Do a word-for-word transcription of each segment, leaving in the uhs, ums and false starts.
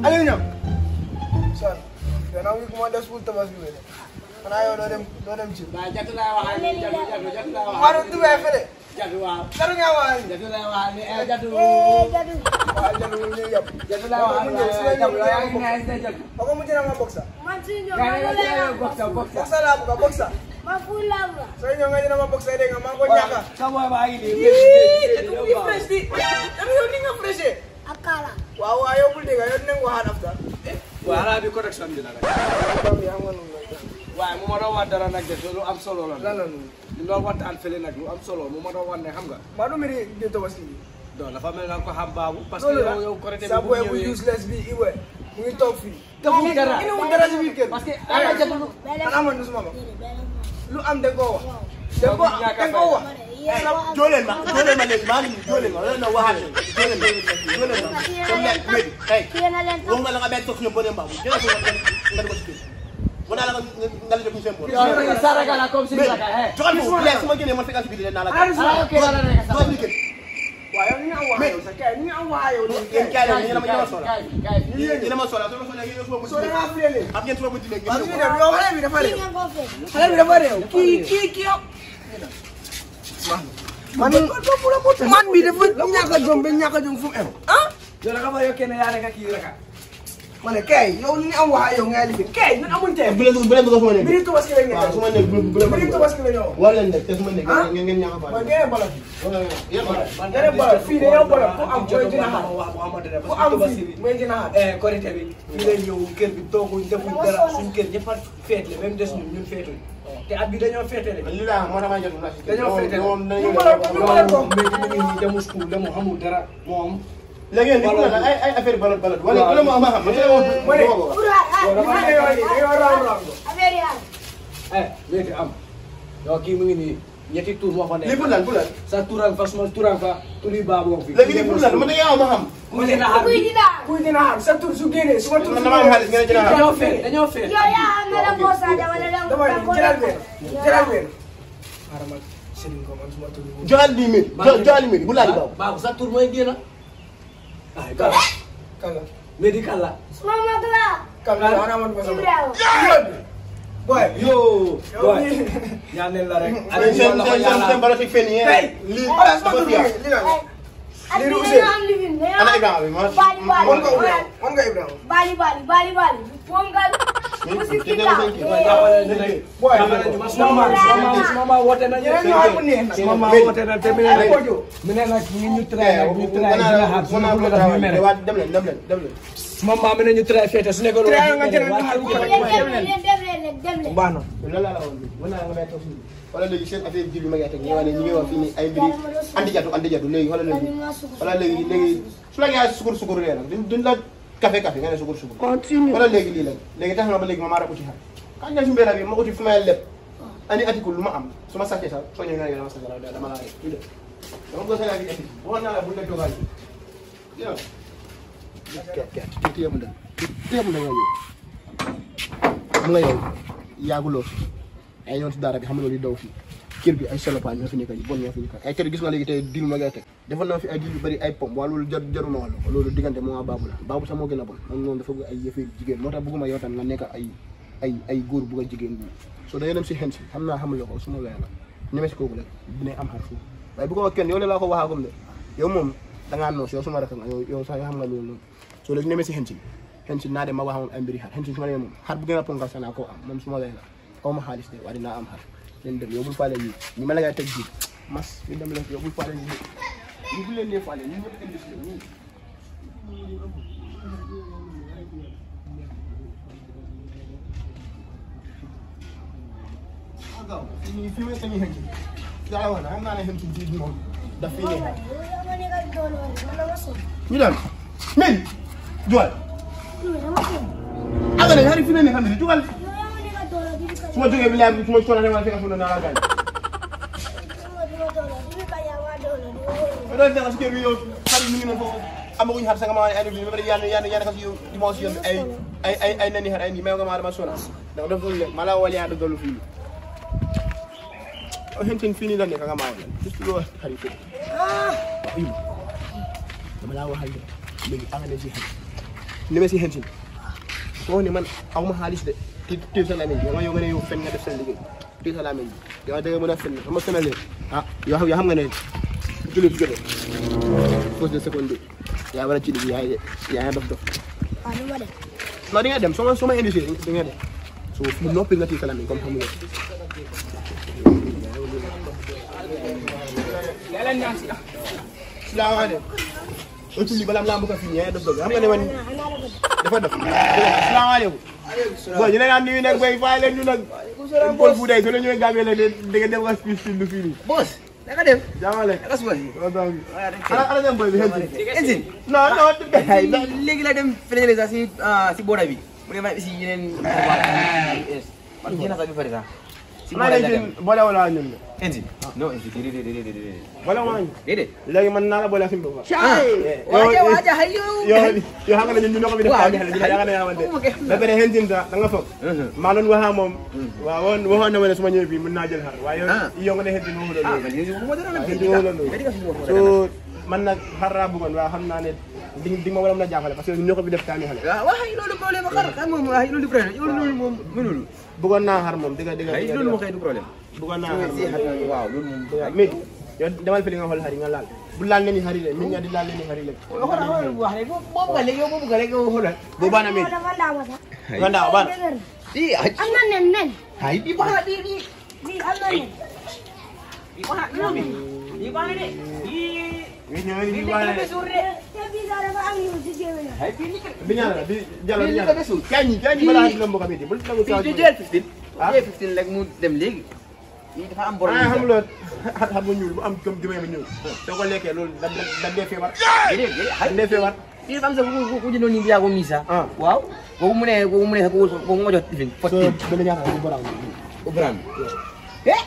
Aliou ñam son dana wi ko des pour tabaski bi xanaa yow doo dem doo dem ci ba jatu la wax ni jatu jatu jatu la wax waru du way fele jatu waaw dara nga wax jatu la wax ni eh jatu Eh, jadu. wa jatu ñu yap jatu la wax ni jatu la yaa ngi nice na jatu ko mu jina ma boxa Man sinyo, ga man ne la wala boxa boxa boxa la bu ka boxa man full love. so ñu nga jina ma boxa de nga ma ko ñaka sa boy ba ngi ni ni fresh di dama yow ni nga fresh Akala. waaw waaw yow bul dégg yow dinañ waxaat after wala bi correction dina la yaa nga noonu waaye mu ma doon wax dara nag de lu am solo la lan la noonu ñu doon waxtaan fële nag lu am solo mu ma doon wax ne xam nga maa du miri de tabaski bi donc dafa mel nga ko xam baabu parce que yow yow correcté sa bi bu boy bu ñëwee useless bi iwe mu ngi toog fii deful dara ina mu dara ci biir kër parce que ala jatu xanaa man du suma ko lu am da koo wax da Yow koo du ñàkk a da koo wax Jolen ma, jolen ma léegi maa ngi nii jolen ma loolu la waxaat jolen ma jolen ma comme ne wéy hey wax nga la nga bay toog ñoom boo dem baabu jëlee ko nga ko ci kër mu naa la nga nga la def ñu seen bopp yow da nga saraga la comme si saraga eh joxal ko léegi su ma génnee man fekk ci biir naa la ah ok wala rek joxal ni kër waaw yow ni nga wax yow sa kay ni nga wax yow yéen kaay leen ñu ne ma ñu ne ma soxla kay kay ñu ne ma soxla su ma soxla yéen suba bu soo nga fiyele am ngeen suba bu dile parce que ngeen dem yow xale bi dafa réew King and Buffet. xale bi dafa réew kii kii kii yow man man bi dafa ñàkk a jom ba ñàkk a jom fu mu em ah yow da nga ba yow kenn yaa rek kii rek ma ne kay yow ni am wax yow ngay liggéey kay ñun amuñ tee bu leen bu leen bëgg su ma nekk mbiri tabaski la ñu waaw su ma nekk bu bu leen mbiri bëgg tabaski la ñu wax wala leen nekk te su ma nekk ngeen ngeen ñaax a man faale ngeen bala fi yéen wala ngeen bala fii de yow bala ku am mooy dina xaar wax bu xamante ne ku parce am que fii mooy dina xaar eh korité bi fii lay ñëw kër bi tooguñ defuñ dara suñ kër ñëpp a féetle même des ñun ñun féetuñ te at bi dañoo féetale li la moo tax ma jot na dañoo féetale moom dañu ñu bala ñu bala ko mais ñu ngi nii demul school demul xamul dara moom léegi yéen li la ay ay affaire balot balot wala wala mo ma xam ma tele ma ne mo Pura, ah, dafa ne yow ni dañoo raam raam ko affaire yi am. eh léegi am yow kii mu ngi nii ñetti tur moo fa nekk li pour lan pour lan sa turan fa suma turan fa turi baabu fi léegi li pour lan ma da yaa ma xam mu ne na xar Kuy bi dina. kuy dina xaar sa tur su génnee su ma tur man dama am xaalis ngeen jëna dañoo féet dañoo féet Yow yaa am na la bosa dama la la dama ni ko jëlal benn jëlal benn xaaral ma sëriñ ko man su ma tur joxal dix mille joxal mille bu laal baaw baabu sa tur mooy génn ay kala kala médical la Suma mag la. kala ana man ba sama Ibrahima. boy yo yow boy nii ñaanel la rek seen seen seen seen balot fi fen yi tey li xoolal su ma dafa tur fiya li la At Lii bi du dañoo Ousseyn. am living dañoo ana am Ibrahima bi ma Bali bali. wan nga Ibrahima wan nga Ibrahima Bali bali bali bali. Pongal. Musis kita. boy mama mama wote na Yéen ñoo xam ne nag. mama wote na te mi ne nag mi ne nag ñu ñu tray nag ñu tray dina xaar su ma bëgg daf ñu mere dem leen dem leen dem leen mama mi ne ñu tray fete su nekkoon Tray nga jël ñu xaar bu ko Dem leen dem leen dem leen. baax na lan laa la woon mën naa nga may toog fii wala léegi seen affaire ji bi ma ngi teg ñu wane ñu ngi wax fii nii ay mbiri andi jatu andi jatu léegi wala léegi wala léegi léegi su la gaa sukur sukur ree nag duñ duñ la café café nga ne sukur sukur wala léegi lii la léegi tax na ba léegi ma maa rab uti xar kan nga si mbéra bi ma uti fu may leb andi article lu ma am su ma sàccee sax soo ñëwee nga ne dama sàcc la dama laa rek ñu def dama bëgg sa fi éthique waxoon naa la bu nekk dogal bi yow ket ket téye mu dem téye mu dem nga ñëw xam nga yow yaaguloo fi ay yoon si daara bi xam nga loolu daw fii kër bi ay solopaan ñoo fi nekk yi bon ñoo fi nekk ay kër gis nga léegi tey dil ma ngay teg defoon naa fi ay dil yu bëri ay pom waa loolu jar jaruma wàllu ko loolu diggante moo waa baabu la baabu sax moo gën a bon moom noonu dafa bëgg ay yëfee jigéen moo tax bëgguma yow tam nga nekk ay ay ay góor bugg a jigéen bi soo da dem si xen si xam naa xamuloo ko su ma lay la ñeme si kooku rek dina am xar fii waaye bu ko wax kenn yow la laa ko waxaagum de yow moom da ngaa noos yow suma rek nga yow yow sax yoo xam nga loolu noonu soo léegi ñeme si xen si xen si naa dem ma waxamoon ay mbiri xar xen si su ma demee moom xar bu gën a ponkal sax naa koo am moom su ma lay la aw ma xaalis de waaye dinaa am xar leen dem yow bul faale ñii ñi ma la ngay teg ji mas ñu dem leen yow bul faale ñii ñu bu leen nee faale ñun ñëpp indi si ñii agaw ñi fi may sañu xënc daa wax na xam naa ne xënc bi moom daf fi nekk ñu dem men juwal aga ne hari fi ne xam ne juwal su ma jógee bi laaj bi su ma soxla dama fekk fu ne naa la gaañ. ma doon fekk si kër gi yow xar yi ñu ngi ne foofu amaguñu xar sa nga ma ay ay ba pare yàlla yàlla yàlla ka si yow dimanche yoon ay ay ay ay nani xar ay nii mais nga ma dama sonal donc dafa doon leen ma la wala yaa dëggalu fii o xentin fii nii la nekk nga ma wala juste loo xar yi fii ah dama laa waxal léegi anga ne si xar ni ma si hensin ko ni man aw ma xaalis de ti ti sa lamiñ yow yow nga ne yow fen nga def sa liggéey ti sa lamiñ yow da nga mën a fen xam nga fenal leen ah yow xam nga ne julli bi jotee pause de seconde yaa war a ci liggéey yaa yaa dof dof ah nu ma def non di nga dem soo ma soo ma indi di nga dem so fu noppi nga ti sa lamiñ comme xam nga salaamaaleykum o tulli bala nga mbuka fi ñe def dof xam nga ne man dafa def salaamaaleykum bo ñu leen andi nak bay faay leen ñu nak Paul bu day so la ñëw Gambie la de nga dem wax fi lu fi ni boss naka dem jamale naka suba si ala ala dem boy bi hensi engine non non léegi la dem fële sax si si boda bi mu dem si yeneen man jina sa bi fari sax si ma lay jin boole wala ñun engine non engine dede dede dede boole ma dede léegi man naa la boole fi mbo waja waja hayo yo yo xam nga ñun ñu ko bi def fa ñu la nga ne xamante da bere hensin da nga foog ma doon waxa moom waaw woon waxoon na ma ne suma ñëw bi mën naa jël xar waaye yow nga ne hensin mo lo so man nag xar laa bëggoon waaw xam naa ne di di ma wala mën a jàppale parce que ñoo ko bi def taami xale waaw waaw loolu problème xar xam moom waaw loolu problème loolu moom mënul bëggoon naa xar moom diga diga loolu mo xey du problème bëggoon naa xar waaw loolu moom mais yow demal fi li nga xool xar yi nga laal bu laal ne ni xar yi de min nga di laal ne ni xar yi de wax ne boobu nga léegi yow boobu nga léegi yow xoolal bu bana mi dafa ndaw ma sax nga ndaw ban di am na nen nen ay di baax di di di am na nen di baax di di baax de di mi ñëw ni wax na te bii sax dafa am ñu ci jéem a ay fi ni bi ñaala bi jalo ni ñaala kañ ñi kañ ñi bala xam lambo kamiti bu tagu taw di jël fifteen jël fifteen rek mu dem léegi yi dafa am borom ah xam lo xat xam bu ñuul bu am comme dimay bu ñuul soo ko lekkee loolu da da dee feebar dede dede ay dee feebar yi dafa am sa ku ku jëndoon ni biago misa waaw boobu mu ne boobu mu ne ko ko mo jot fifteen fourteen dama ñaata bu borom o brand eh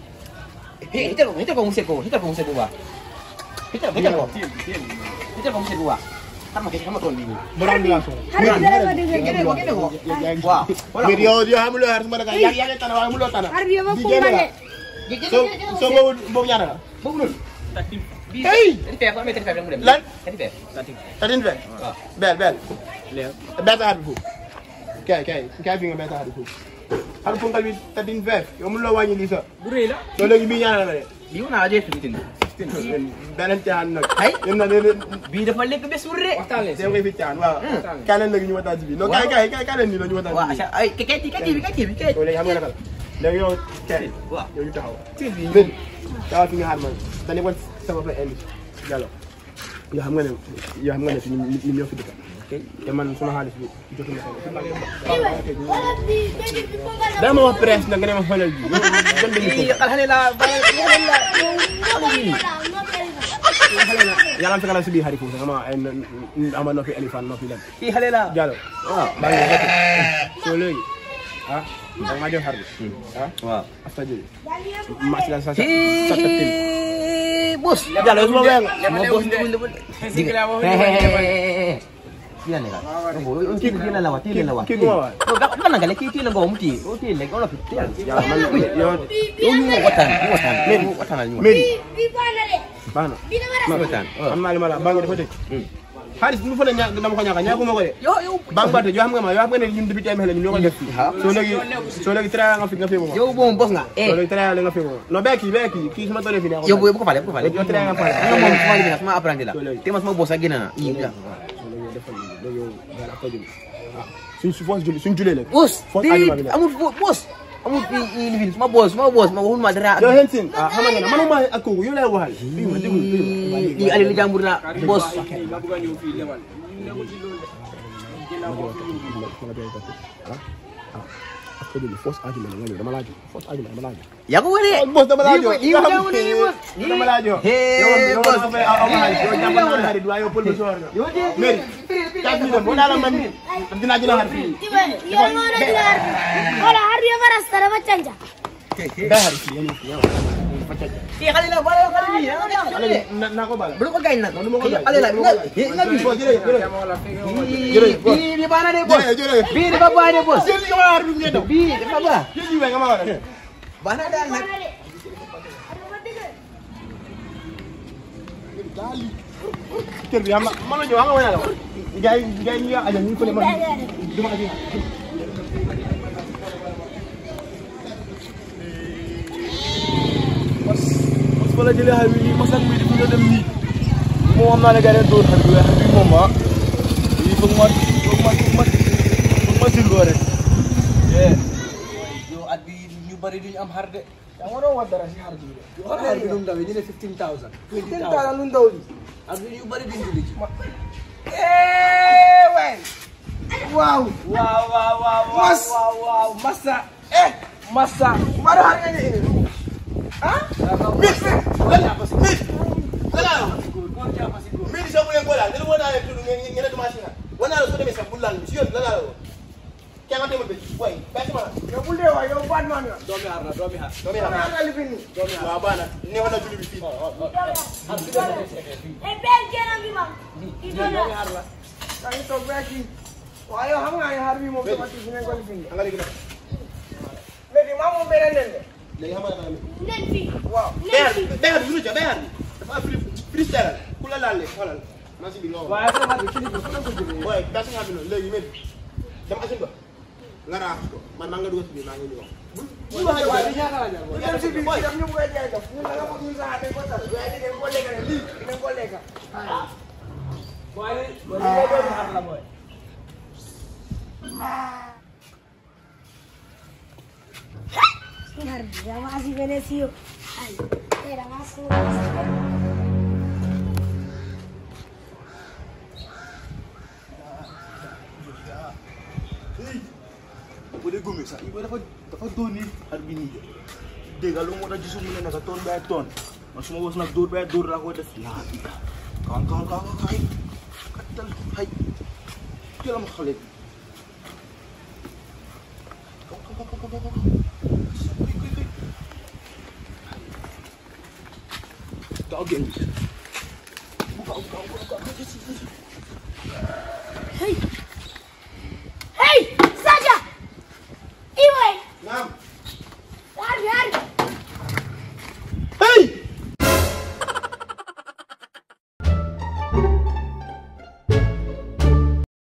eh hitar ko hitar ko mu seko hitar ko mu seko ba hitar hitar ko hitar ko mu seko ba sama ke sama ton bi borom la so har bi dafa dëgër gede ko gede ko waaw wala mais yow yow xam lo xar sama daga yaa yaa tan waaye mu lo tan har bi ma ko ngale so so boobu boobu ñaata la boobu noonu hey tati fe ko amee tati fe mu dem lan tati fe tatin fe bel bel beta har bi fu kay kay kay fi nga beta har bi fu har fu ngal bi tatin fe yow mu lo wàññi li sa bu rëy la so léegi bi ñaata la de bi wona je fifteen beneen caan nag ay yéen nag léeg-léeg bii dafa lekk bés bu rëy waxtaan leen teew ngay fi caan waaw kaay leen léegi ñu waxtaan ci bi non kaay kaay kaay kaay leen nii la ñu waxtaan waaw ci bi ay kay kay kay bi kay bi kay yow léegi xam nga naka la léegi yow kay waaw yow ñu taxaw ci bi léegi dawal fi nga xaar man dañu wan sama fa indi Diallo yoo xam nga ne yoo xam nga ne fi ñu ñoo fi dëkk te man suma xaalis bi jotuma ko wala bi baby bi ko ngale dama wax presse nag nga ne ma xoolal bi yow gën dañu ko alhamdulillah alhamdulillah yàlla am fekk si biir xarit foofu ama ay ama no fi elifan no fi len kii xale la Diallo waaw baa ngi rek so léegi ah da nga jox xar bi ah waaw asta jëli ma si la sa sa bos Diallo suma weng mo bos ni bul bul diga Diyan nila. Ano kii kii la lawa, kii la lawa. Kii ko wa. Oh, dapat man nagale kii kii lang ko muti. Oh, kii lang ko lapit. Ya man yo Yung watan, watan. Min watan na min. bi bana de bana. bi na wara Ma watan. am naa li ma la baa ngi dafa tëj xaalis bu mu fa ne ñaa dama ko ñaaka ñaaku ma ko de Yo, yo. baa ngi ba tëj yoo xam nga ma yoo xam nga ne ñun depuis tey ñun ñoo ko def soo léegi soo léegi teraanga nga fi nga fi mo Yo, bom bos nga. soo Eh. léegi teraanga nga fi mo no bee kii bee kii kii suma tolee fi ne Yo, bu ko pale, bu ko pale. Yo teraanga pale Ano mo mo gina, sama aprandi la. Timas mo bos gina. Iya. léegi yow dara ko jël suñ su foos julli suñ julee léegi Bos, foos di alima bi la amul bos. Amul ini ini sama bos, sama bos, ma waxul ma dara. yow hen sin ah xam nga ne manuma ak kooku yow lay waxal bii ma déglu Di ali li jambur na bos. ko dul fausse argument nga ñëw dama laa jox fausse argument dama laa jox Ya ko wala. boss dama laa jox Di mo jamu ni bos. dama laa jox yow yow dama fay aw ma xaalis yow jàmm naa xarit waaye yow pël bi soor nga Yo di. mais kaas bi dem boo daala man dinaa jël xarit fii tiba yo ngona di har wala har yo barasta dafa canja ba xarit fii yow yow Ki xale la wala xale ni. na na ko bal Bu ko gañ nak. du ma ko gañ. Xale la. Nga bi. Bos jërëjëf jërëjëf Bi bi bana de bos. jërëjëf jërëjëf Bi dafa ba de bos. jërëjëf yow xarit bi ngeen daw Bi dafa ba. jërëjëf nga ma war a def Bana dal nak. kër bi xam nga man la jox xam nga wala la gars yi gars yi ñu aja ñu fële man duma aja mas mas fa la jëlee xar bi nii mas ak muy di nga dem nii moom xam naa ne gars yi doon xar bi waaye xar bi moom ah lii foog ma foog ma foog ma foog ma sirgoo rek yow at bi ñu bari duñu am xar de. yaa ma doon wax dara si xar bi de xar bi nu mu dawee ñu ne fifteen thousand. ten thousand lu ndaw li at bi ñu bari duñu julli ci. eh waay waaw waaw waaw waaw Mas. waaw waaw Massa. eh Massa. ma doon xar nga ne ah mit mit lala mit so mu ko la delu wona le tudu ngeen ngeen dama sina wana la so demé sax bulal ci yoon lala la ke nga demul be way basima yow bu dee waay yow baat man nga doomi xar la doomi xar. do mi maa ha nga lifin nii wa bana ne wana julli bi fi Eh, bel jena bi ma. Ito na. doomi xar la. yaa ngi toog ba kii waaye yow xam nga ne xar bi moom sama kii fi ngeen ko lifin nii nga legi nak léegi maa moom beneen nen de legi xam nga dama Nen fi. waaw Nen bear fi. bear du ja bear dafa free freestyle ku la laal le xolal ma ci bi lo waaye sama xar bi kilifa fu la ko jëlee. way da nga bi no legi met dama asin ba nga rax ko man ma nga dugal ci bi ma ngi ñu wax bu wax waaye di ñaata la jar ñu dem si biir si dem ñu bëgg a jaay def ñun da nga bëgg ñu sax dañ ko tas waaye dañ ko lekk rek lii dañ ko lekk waaye li ngay doomi xar la mooy. Harga masih Venecio. Ay, era masuk. bu dee góome sax Ibo dafa dafa doon nii xar bi nii dégg nga lu moo tax gisu mu ne naka toon bay toon man su ma was nag dóor bay dóor laa ko def laa kaan kaan kaan kaay kattal xay jëlam xale bi kaw kaw kaw kaw kaw kaw kaw kaw kaw kaw